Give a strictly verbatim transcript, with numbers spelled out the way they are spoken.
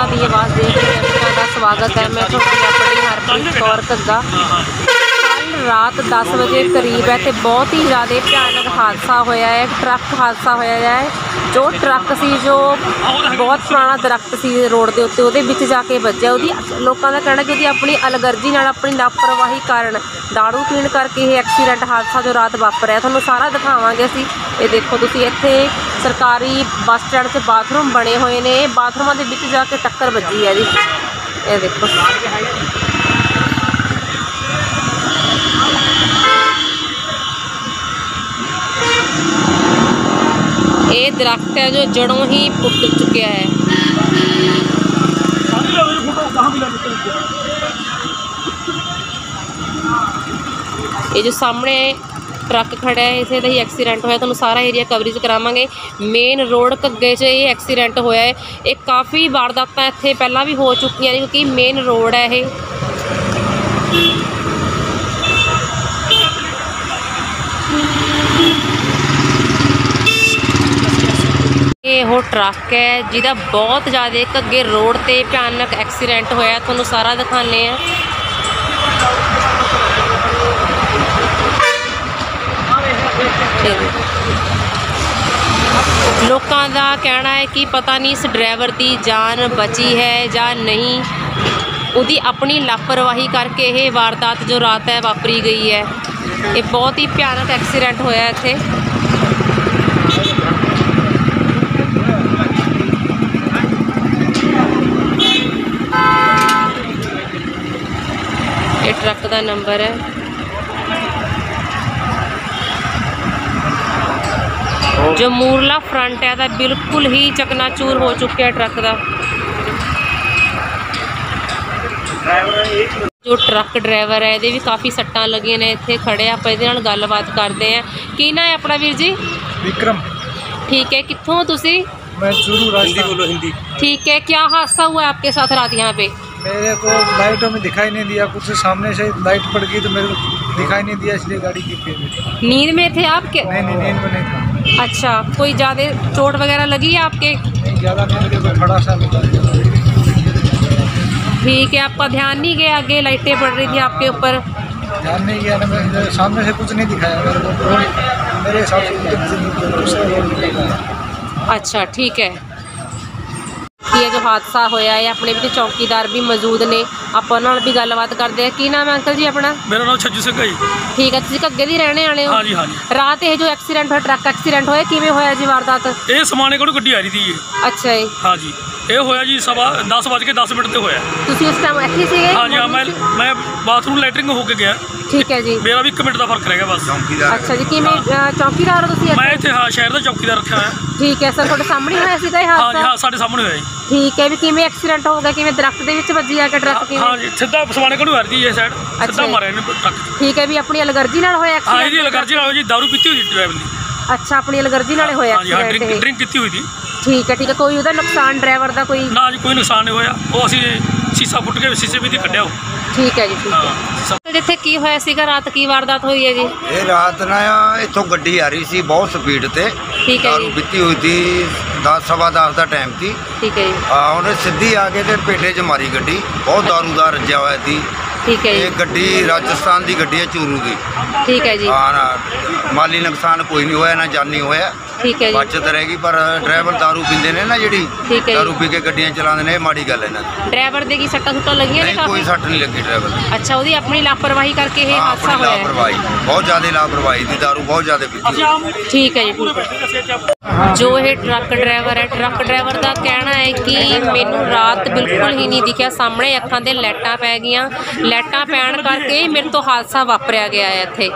ਦੀ ਆਵਾਜ਼ ਦੇਖ ਰਹੇ ਦਰਸ਼ਕਾਂ ਦਾ ਸਵਾਗਤ ਹੈ। मैं ਤੁਹਾਡੀ ਆਪਣੀ ਹਰਪ੍ਰੀਤ ਕੌਰ ਘੱਗਾ। कल रात दस बजे करीब है तो बहुत ही ज़्यादा भयानक हादसा होया है। ट्रक हादसा होया है जो ट्रक सी जो बहुत पुराना दरख्त सी रोड के उत्ते उहदे विच जाके वज्जिया। उहदी लोकां दा कहना कि उहदी अपनी अलगर्जी नाल अपनी लापरवाही कारण दारू पीण करके ये एक्सीडेंट हादसा जो रात वापरिया तुहानूं सारा दिखावांगे असीं। ये देखो तुसीं इत्थे सरकारी बस स्टैंड च बाथरूम बने हुए ने, बाथरूमां दे विच जाके टक्कर वज्जी है जी। ये देखो ये दरख्त है जो जड़ों ही पुट चुका है। ये जो सामने ट्रक खड़ा है इसे ही एक्सीडेंट होया, तुहानूं सारा एरिया कवरेज करावांगे। मेन रोड घग्गे च ये एक्सीडेंट होया है। ये काफ़ी वारदातां इत्थे पहलां भी हो चुकियां ने क्योंकि मेन रोड है ये। ये वो ट्रक है जिहदा बहुत ज़्यादा घग्गे रोड ते भयानक एक्सीडेंट होया, तुहानूं सारा दिखाने हैं। लोकां दा कहना है कि पता नहीं इस ड्राइवर की जान बची है या नहीं, उहदी अपनी लापरवाही करके ये वारदात जो रात है वापरी गई है। ये बहुत ही भयानक एक्सीडेंट होया इत्थे। ये ट्रक का नंबर है। जो मूरला फ्रंट है तो बिल्कुल ही चकनाचूर हो चुका है ट्रक का। जो ट्रक ड्राइवर है ये भी काफ़ी सट्टां लगियां ने, इत्थे खड़े आप इहदे नाल गलबात करते हैं। की ना है अपना वीर जी? विक्रम। ठीक है, कित्थों तुसी? मैं चूरू राजस्थान। बोलो हिंदी। ठीक है, क्या हादसा हुआ है आपके साथ रात यहाँ पे? मेरे को लाइटों में दिखाई नहीं दिया, कुछ सामने से लाइट पड़ गई तो मेरे को दिखाई नहीं दिया, इसलिए गाड़ी की थी। नींद में थे आप? के नहीं नहीं नींद में नहीं था। अच्छा, कोई ज़्यादा चोट वगैरह लगी है आपके? नहीं ज़्यादा नहीं लगी, कोई खड़ा सा ठीक है, आपका ध्यान नहीं गया आगे लाइटें पड़ रही थी आपके ऊपर? ध्यान नहीं गया ना, मेरे सामने से कुछ नहीं दिखाया मेरे को, मेरे हिसाब से। अच्छा ठीक है। ये जो हादसा होया है अपने भी चौकीदार भी मौजूद ने, आप उन्हां नाल भी गलबात करते हैं। की नाम है अंकल जी अपना? मेरा नाम छज्जू सिंह है। ठीक है, तुसीं घग्गे दी रहने वाले हो? हाँ जी हाँ जी। रात ये जो एक्सीडेंट होया ट्रक एक्सीडेंट होया किवें होया जी वारदात? ये समाने कोल गड्डी आ रही थी। अच्छा जी। हाँ जी, ये होया जी सवा दस बज के दस मिनट से होया। तुसीं उस टाइम इत्थे सीगे? हाँ जी हाँ, मैं मैं बाथरूम लैटरिंग होके गया। ठीक है जी। मेरा भी एक मिनट का फर्क रह गया बस। अच्छा जी, किवें चौकीदार हो तुसीं? मैं इत्थे हाँ शहर का चौकीदार रखा है। ठीक है सर, तुहाडे सामने होया सीगा ये हाँ जी हादसा? हाँ, साढ़े सामने होया जी। ठीक है, भी किवें एक्सीडेंट हो गया, किवें दरख्त दे विच वज्जी आके ट्रक किवें? हाँ जी, सीधा समाने कोल आ रही थी ये साइड, सीधा जी। मारे ने ट्रक। ठीक है, भी अपनी अलगर्जी नाल होया हाँ एक्सीडेंट? जी, अलगर्जी नाल जी, दारू पीती हुई थी ड्राइवर ने। अच्छा, अपनी अलगर्जी नाल होया हाँ जी हाँ, एक्सीडेंट? ड्रिंक ड्रिंक की हुई थी। ठीक है ठीक है, कोई उहदा नुकसान ड्राइवर का कोई? ना जी, कोई नुकसान नहीं होया, वो असी शीशा फुट के शीशे भी कढ़िया। ठीक है जी, ठीक है। हाँ। जिथे की होया सीगा रात की वारदात हुई है जी? ये रात ना इतों गड्डी आ रही सी बहुत स्पीड ते, ठीक है दारू जी। पीती हुई थी, दस सवा दस का टाइम थी। ठीक है जी। हाँ, उन्हें सीधी आके ते पेटे च मारी गड्डी, बहुत दारूदार रज्जा हुआ थी। ठीक है ये जी। गड्डी राजस्थान की गड्डी है, चूरू की। ठीक है जी। हाँ ना, माली नुकसान कोई नहीं होया, ना जानी होया, ठीक है जी। बचत रहेगी। पर ड्राइवर दारू पींदे ने ना, जिहड़ी ठीक है दारू जी। पी के गड्डियां चलाते हैं, माड़ी गल है ना। ड्राइवर दे की सट्टा सुट्टा लगियां ने नहीं, कोई काफी? सट नहीं लगी ड्राइवर ने। अच्छा, उहदी अपनी लापरवाही करके ये हाँ, हादसा अपनी होया है? लापरवाही, बहुत ज़्यादा लापरवाही थी, दारू बहुत ज़्यादा पीती है। ठीक है जी, ठीक है। जो ये ट्रक ड्राइवर है, ट्रक ड्राइवर का कहना है कि मैनू रात बिल्कुल ही नहीं दिखा, सामने अखां दे लाइटां पै गईयां, लाइटां पैण करके मेरे तो हादसा वापरिया गया है इत्थे।